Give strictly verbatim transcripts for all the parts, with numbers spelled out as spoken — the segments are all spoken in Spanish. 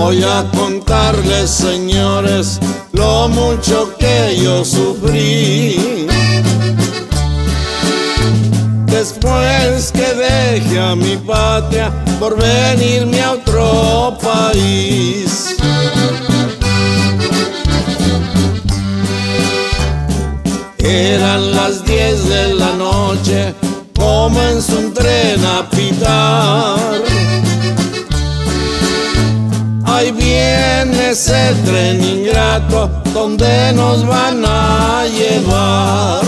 Voy a contarles, señores, lo mucho que yo sufrí después que dejé a mi patria por venirme a otro país. Eran las diez de la noche, comenzó un tren a pitar. Ahí viene ese tren ingrato, ¿dónde nos van a llevar?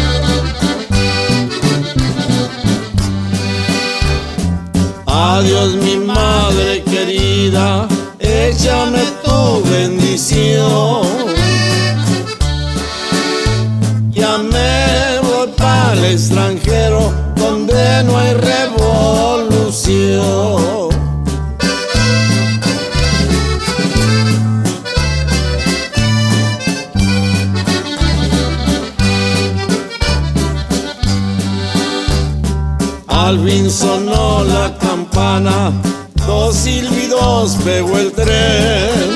Adiós mi madre querida, échame tu bendición. Ya me voy para el extranjero, donde no hay revolución. Al fin sonó la campana, dos silbidos pegó el tren.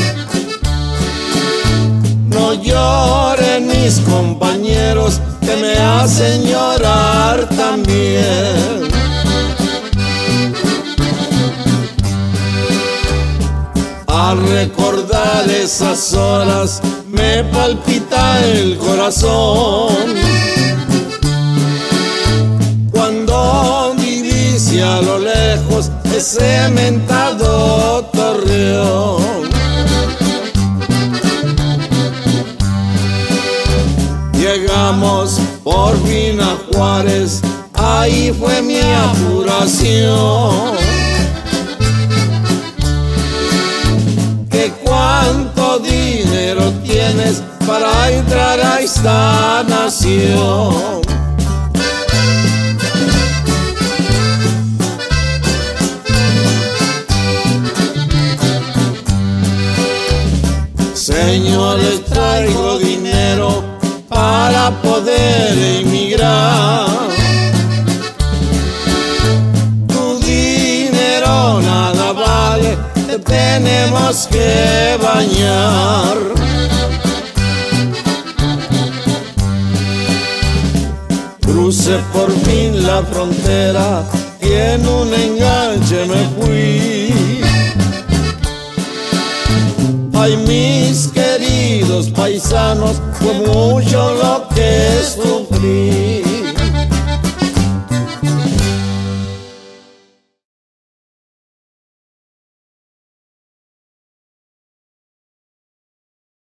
No lloren mis compañeros, que me hacen llorar también. Al recordar esas horas me palpita el corazón. Cuando divise a lo lejos ese mentado Torreón. Llegamos por fin a Juárez, ahí fue mi apuración. ¿Qué cuánto dinero tienes para entrar a esta nación? Señores, traigo dinero para poder emigrar. Tu dinero nada vale, te tenemos que bañar. Crucé por fin la frontera y en un enganche me fui. Ay, mis queridos paisanos, fue mucho lo